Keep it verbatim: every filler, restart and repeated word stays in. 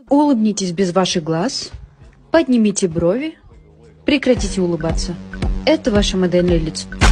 Улыбнитесь без ваших глаз, поднимите брови, прекратите улыбаться. Это ваше модельное лицо.